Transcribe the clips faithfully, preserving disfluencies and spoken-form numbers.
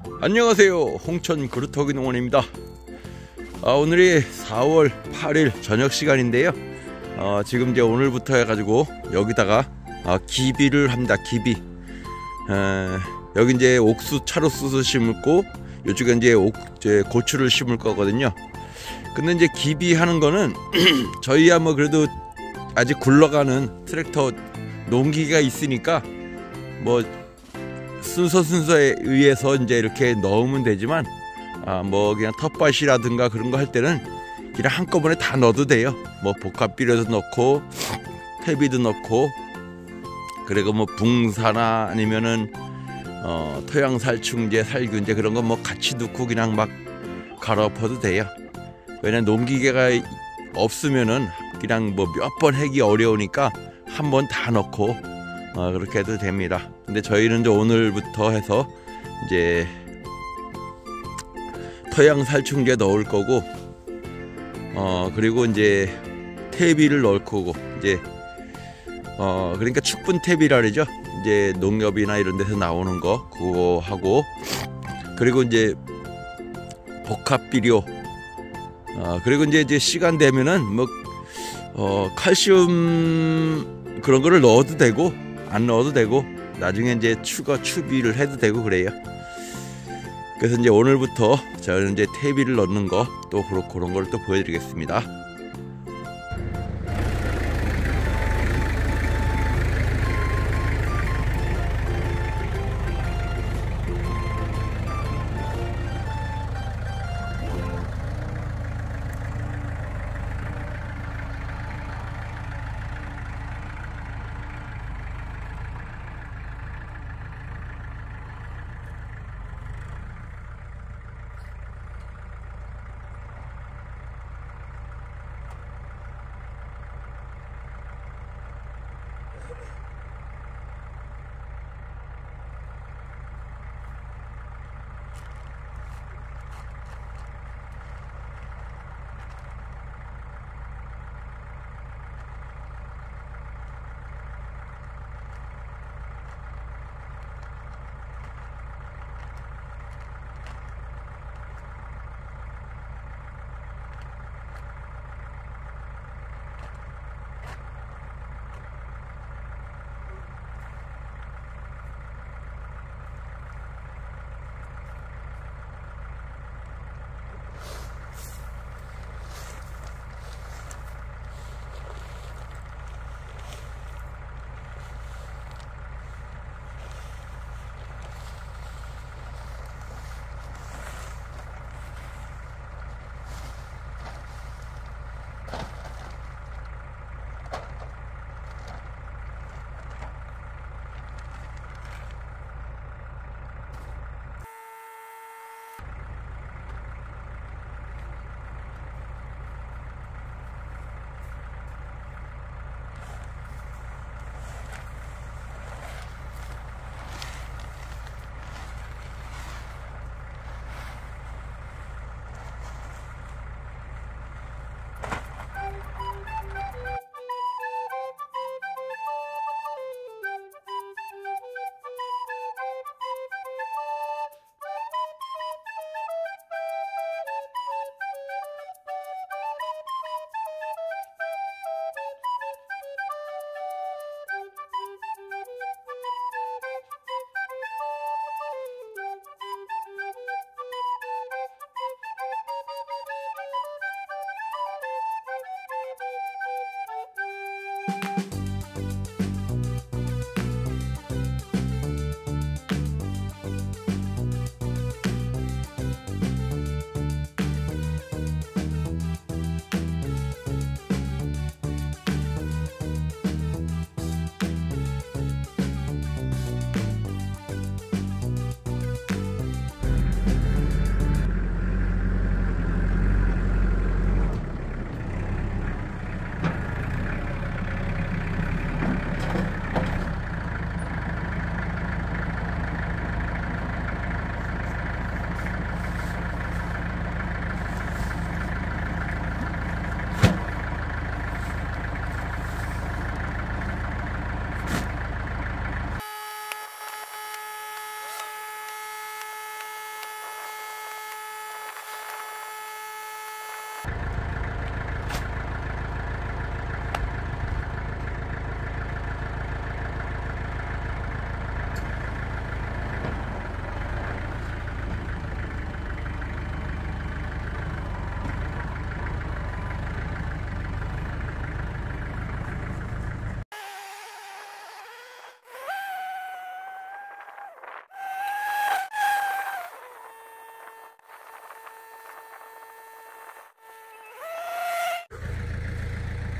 안녕하세요, 홍천 그루터기 농원입니다. 아, 오늘이 사월 팔일 저녁 시간인데요. 어, 지금 이제 오늘부터 해가지고 여기다가 어, 기비를 합니다. 기비. 에, 여기 이제 옥수, 차로수수 심고 이쪽에 이제 옥, 이제 고추를 심을 거거든요. 근데 이제 기비하는 거는 저희야 뭐 그래도 아직 굴러가는 트랙터 농기가 있으니까 뭐 순서 순서에 의해서 이제 이렇게 넣으면 되지만, 아, 뭐 그냥 텃밭이라든가 그런 거 할 때는 그냥 한꺼번에 다 넣어도 돼요. 뭐 복합비료도 넣고 퇴비도 넣고, 그리고 뭐 붕사나 아니면은 어, 토양살충제, 살균제 그런 거 뭐 같이 넣고 그냥 막 갈아엎어도 돼요. 왜냐면 농기계가 없으면은 그냥 뭐 몇 번 하기 어려우니까 한 번 다 넣고 어, 그렇게 해도 됩니다. 근데 저희는 이제 오늘부터 해서 이제 토양살충제 넣을 거고, 어 그리고 이제 퇴비를 넣을 거고, 이제 어 그러니까 축분 퇴비라 그러죠. 이제 농협이나 이런 데서 나오는 거 그거 하고, 그리고 이제 복합 비료, 어 그리고 이제 이제 시간 되면은 뭐 어 칼슘 그런 거를 넣어도 되고 안 넣어도 되고, 나중에 이제 추가 추비를 해도 되고 그래요. 그래서 이제 오늘부터 저는 이제 퇴비를 넣는 거 또 그런 걸 또 보여드리겠습니다.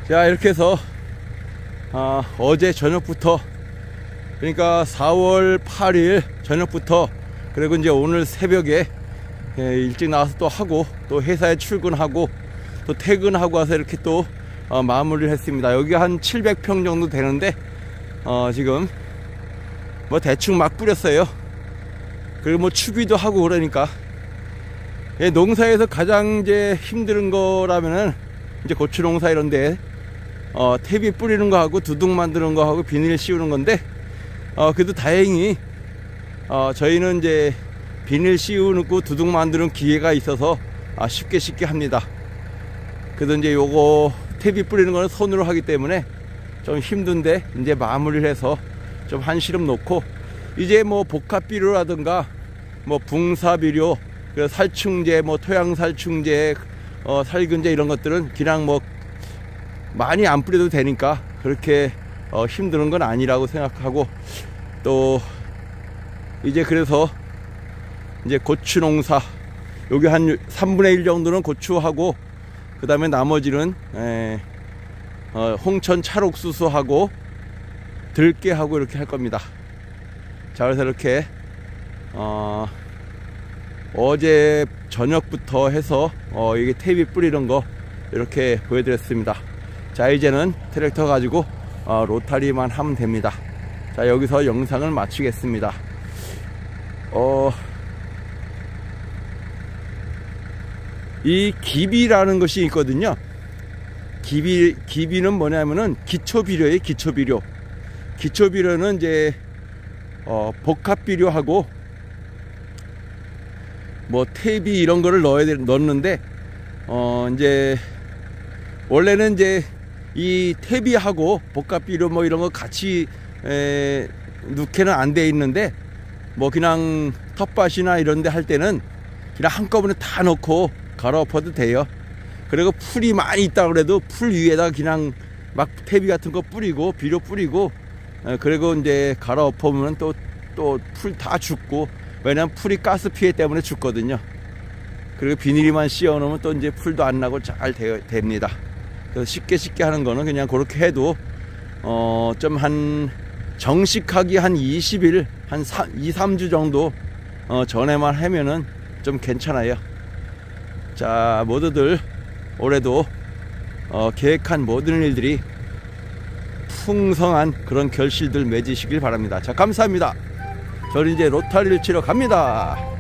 자, 이렇게 해서 아, 어제 저녁부터, 그러니까 사월 팔일 저녁부터, 그리고 이제 오늘 새벽에 예, 일찍 나와서 또 하고, 또 회사에 출근하고, 또 퇴근하고 와서 이렇게 또 어, 마무리를 했습니다. 여기 한 칠백 평 정도 되는데 어, 지금 뭐 대충 막 뿌렸어요. 그리고 뭐 추비도 하고 그러니까, 예, 농사에서 가장 이제 힘든 거라면은 이제 고추 농사 이런데 어, 퇴비 뿌리는 거 하고 두둑 만드는 거 하고 비닐 씌우는 건데, 어, 그래도 다행히 어, 저희는 이제 비닐 씌우고 두둑 만드는 기회가 있어서 아, 쉽게 쉽게 합니다. 그래도 이제 요거 퇴비 뿌리는 거는 손으로 하기 때문에 좀 힘든데, 이제 마무리를 해서 좀 한시름 놓고, 이제 뭐 복합비료라든가 뭐 붕사비료, 살충제, 뭐 토양살충제, 어, 살균제 이런 것들은 그냥 뭐 많이 안 뿌려도 되니까 그렇게 어, 힘드는 건 아니라고 생각하고, 또 이제 그래서 이제 고추 농사, 여기 한 삼분의 일 정도는 고추하고, 그 다음에 나머지는 에, 어, 홍천 찰옥수수하고 들깨하고 이렇게 할 겁니다. 자, 그래서 이렇게 어, 어제 저녁부터 해서 어, 이게 퇴비 뿌리는 거 이렇게 보여드렸습니다. 자, 이제는 트랙터 가지고 어, 로타리만 하면 됩니다. 자, 여기서 영상을 마치겠습니다. 어, 이 기비라는 것이 있거든요. 기비, 기비는 뭐냐면은 기초비료예요. 기초비료. 기초비료는 이제 어, 복합비료하고 뭐 퇴비 이런 거를 넣어야 돼, 넣는데 어, 이제 원래는 이제 이 퇴비하고 복합비료 뭐 이런 거 같이 에, 넣게는 안 돼 있는데, 뭐 그냥 텃밭이나 이런 데 할 때는 그냥 한꺼번에 다 넣고 갈아엎어도 돼요. 그리고 풀이 많이 있다 그래도 풀 위에다가 그냥 막 퇴비 같은 거 뿌리고 비료 뿌리고, 에, 그리고 이제 갈아엎으면 또 또 풀 다 죽고, 왜냐면 풀이 가스 피해 때문에 죽거든요. 그리고 비닐만 씌워 놓으면 또 이제 풀도 안 나고 잘 되, 됩니다. 그래서 쉽게 쉽게 하는 거는 그냥 그렇게 해도 어, 좀 한 정식하기 한 이십 일, 한 이, 삼 주 정도 어, 전에만 하면은 좀 괜찮아요. 자, 모두들 올해도 어, 계획한 모든 일들이 풍성한 그런 결실들 맺으시길 바랍니다. 자, 감사합니다. 저는 이제 로타리를 치러 갑니다.